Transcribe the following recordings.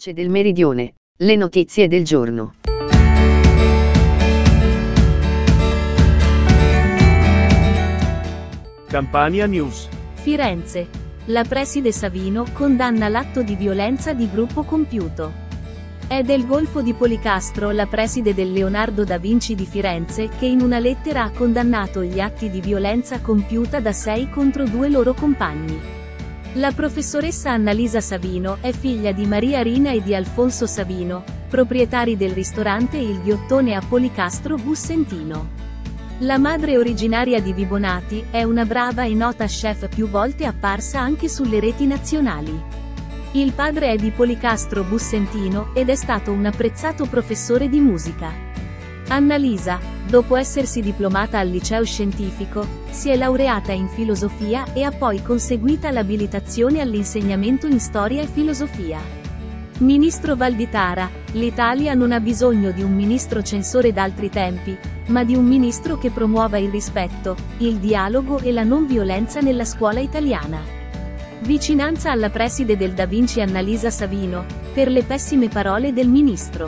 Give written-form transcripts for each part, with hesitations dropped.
Voce del Meridione, le notizie del giorno. Campania News. Firenze. La preside Savino condanna l'atto di violenza di gruppo compiuto. È del Golfo di Policastro la preside del Leonardo da Vinci di Firenze che in una lettera ha condannato gli atti di violenza compiuta da 6 contro 2 loro compagni. La professoressa Annalisa Savino è figlia di Maria Rina e di Alfonso Savino, proprietari del ristorante Il Ghiottone a Policastro Bussentino. La madre originaria di Vibonati è una brava e nota chef più volte apparsa anche sulle reti nazionali. Il padre è di Policastro Bussentino ed è stato un apprezzato professore di musica. Annalisa, dopo essersi diplomata al liceo scientifico, si è laureata in filosofia e ha poi conseguita l'abilitazione all'insegnamento in storia e filosofia. Ministro Valditara, l'Italia non ha bisogno di un ministro censore d'altri tempi, ma di un ministro che promuova il rispetto, il dialogo e la non violenza nella scuola italiana. Vicinanza alla preside del Da Vinci Annalisa Savino, per le pessime parole del ministro.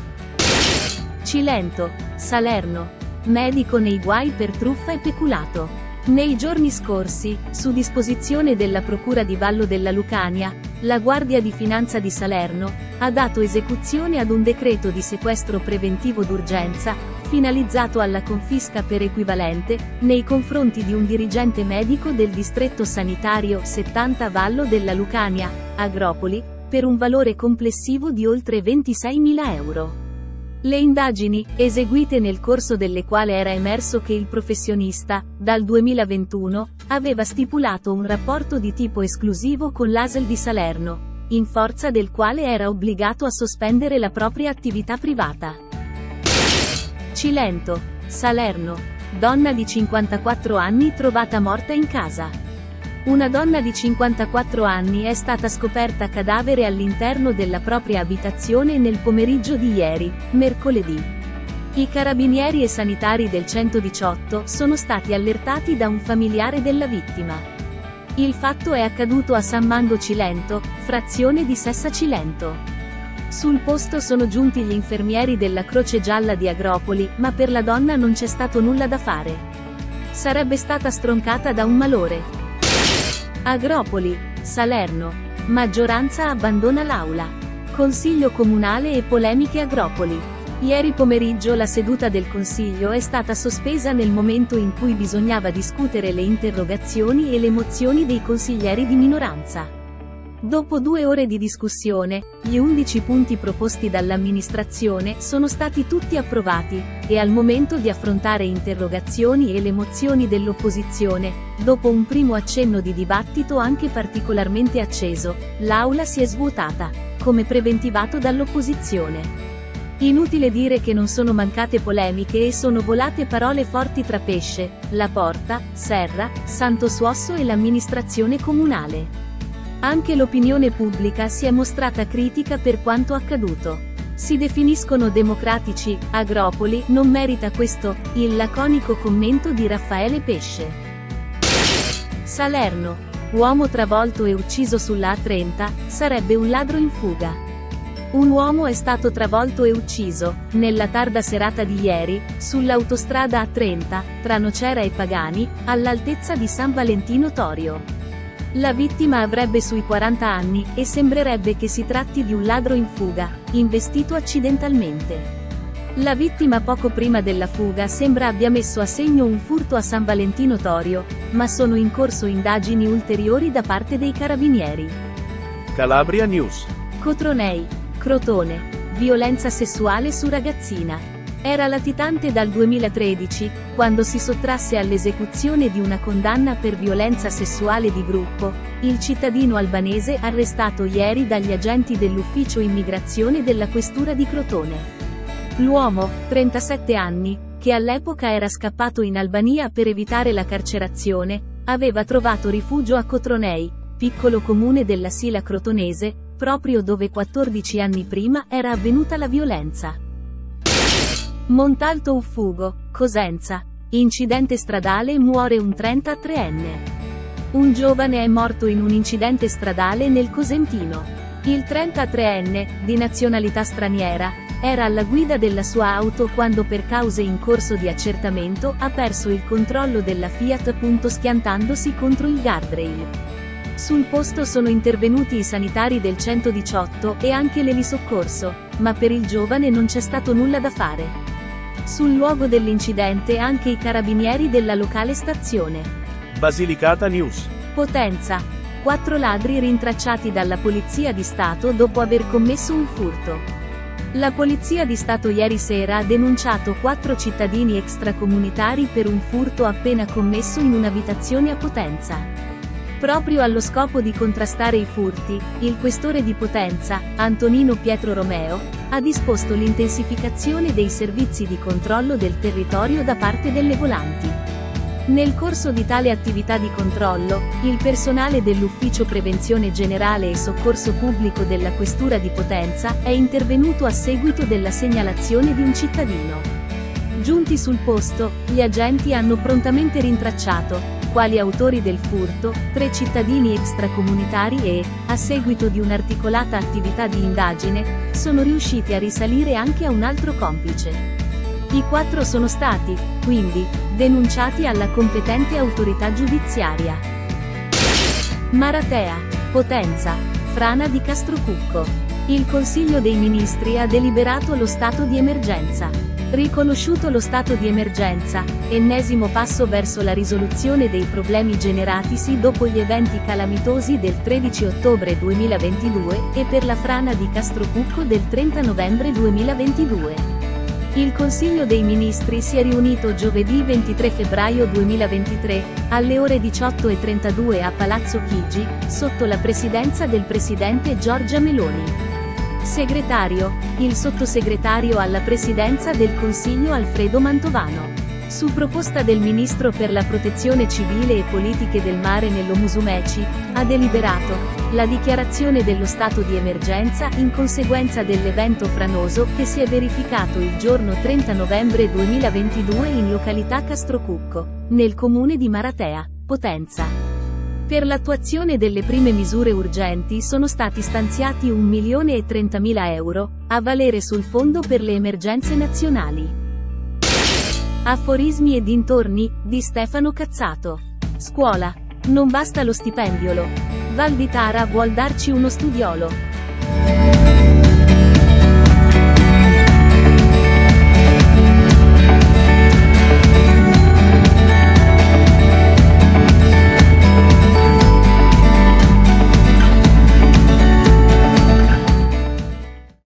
Cilento, Salerno. Medico nei guai per truffa e peculato. Nei giorni scorsi, su disposizione della Procura di Vallo della Lucania, la Guardia di Finanza di Salerno ha dato esecuzione ad un decreto di sequestro preventivo d'urgenza, finalizzato alla confisca per equivalente, nei confronti di un dirigente medico del distretto sanitario 70 Vallo della Lucania, Agropoli, per un valore complessivo di oltre 26.000 euro. Le indagini, eseguite nel corso delle quali era emerso che il professionista, dal 2021, aveva stipulato un rapporto di tipo esclusivo con l'ASL di Salerno, in forza del quale era obbligato a sospendere la propria attività privata. Cilento, Salerno. Donna di 54 anni trovata morta in casa. Una donna di 54 anni è stata scoperta cadavere all'interno della propria abitazione nel pomeriggio di ieri, mercoledì. I carabinieri e sanitari del 118 sono stati allertati da un familiare della vittima. Il fatto è accaduto a San Mando Cilento, frazione di Sessa Cilento. Sul posto sono giunti gli infermieri della Croce Gialla di Agropoli, ma per la donna non c'è stato nulla da fare. Sarebbe stata stroncata da un malore. Agropoli, Salerno. Maggioranza abbandona l'aula. Consiglio comunale e polemiche Agropoli. Ieri pomeriggio la seduta del Consiglio è stata sospesa nel momento in cui bisognava discutere le interrogazioni e le mozioni dei consiglieri di minoranza. Dopo 2 ore di discussione, gli 11 punti proposti dall'amministrazione sono stati tutti approvati, e al momento di affrontare interrogazioni e le mozioni dell'opposizione, dopo un primo accenno di dibattito anche particolarmente acceso, l'aula si è svuotata, come preventivato dall'opposizione. Inutile dire che non sono mancate polemiche e sono volate parole forti tra Pesce, La Porta, Serra, Santo Suosso e l'amministrazione comunale. Anche l'opinione pubblica si è mostrata critica per quanto accaduto. Si definiscono democratici, Agropoli non merita questo, il laconico commento di Raffaele Pesce. Salerno. Uomo travolto e ucciso sulla A30, sarebbe un ladro in fuga. Un uomo è stato travolto e ucciso, nella tarda serata di ieri, sull'autostrada A30, tra Nocera e Pagani, all'altezza di San Valentino Torio. La vittima avrebbe sui 40 anni, e sembrerebbe che si tratti di un ladro in fuga, investito accidentalmente. La vittima poco prima della fuga sembra abbia messo a segno un furto a San Valentino Torio, ma sono in corso indagini ulteriori da parte dei carabinieri. Calabria News. Cotronei, Crotone. Violenza sessuale su ragazzina. Era latitante dal 2013, quando si sottrasse all'esecuzione di una condanna per violenza sessuale di gruppo, il cittadino albanese arrestato ieri dagli agenti dell'ufficio immigrazione della questura di Crotone. L'uomo, 37 anni, che all'epoca era scappato in Albania per evitare la carcerazione, aveva trovato rifugio a Cotronei, piccolo comune della Sila crotonese, proprio dove 14 anni prima era avvenuta la violenza. Montalto Uffugo, Cosenza. Incidente stradale, muore un 33enne. Un giovane è morto in un incidente stradale nel Cosentino. Il 33enne, di nazionalità straniera, era alla guida della sua auto quando per cause in corso di accertamento ha perso il controllo della Fiat. Schiantandosi contro il guardrail. Sul posto sono intervenuti i sanitari del 118 e anche l'elisoccorso, ma per il giovane non c'è stato nulla da fare. Sul luogo dell'incidente anche i carabinieri della locale stazione. Basilicata News. Potenza. 4 ladri rintracciati dalla Polizia di Stato dopo aver commesso un furto. La Polizia di Stato ieri sera ha denunciato 4 cittadini extracomunitari per un furto appena commesso in un'abitazione a Potenza. Proprio allo scopo di contrastare i furti, il questore di Potenza, Antonino Pietro Romeo, ha disposto l'intensificazione dei servizi di controllo del territorio da parte delle volanti. Nel corso di tale attività di controllo, il personale dell'Ufficio Prevenzione Generale e Soccorso Pubblico della Questura di Potenza è intervenuto a seguito della segnalazione di un cittadino. Giunti sul posto, gli agenti hanno prontamente rintracciato, quali autori del furto, 3 cittadini extracomunitari e, a seguito di un'articolata attività di indagine, sono riusciti a risalire anche a un altro complice. I 4 sono stati, quindi, denunciati alla competente autorità giudiziaria. Maratea, Potenza, frana di Castrocucco. Il Consiglio dei Ministri ha deliberato lo stato di emergenza. Riconosciuto lo stato di emergenza, ennesimo passo verso la risoluzione dei problemi generatisi dopo gli eventi calamitosi del 13 ottobre 2022 e per la frana di Castrocucco del 30 novembre 2022. Il Consiglio dei Ministri si è riunito giovedì 23 febbraio 2023, alle ore 18:32 a Palazzo Chigi, sotto la presidenza del Presidente Giorgia Meloni. Segretario, il sottosegretario alla Presidenza del Consiglio Alfredo Mantovano. Su proposta del Ministro per la Protezione Civile e Politiche del Mare Nello Musumeci, ha deliberato la dichiarazione dello stato di emergenza in conseguenza dell'evento franoso che si è verificato il giorno 30 novembre 2022 in località Castrocucco, nel comune di Maratea, Potenza. Per l'attuazione delle prime misure urgenti sono stati stanziati 1.030.000 euro, a valere sul Fondo per le Emergenze Nazionali. Aforismi e dintorni, di Stefano Cazzato. Scuola. Non basta lo stipendiolo. Val di Tara vuol darci uno studiolo.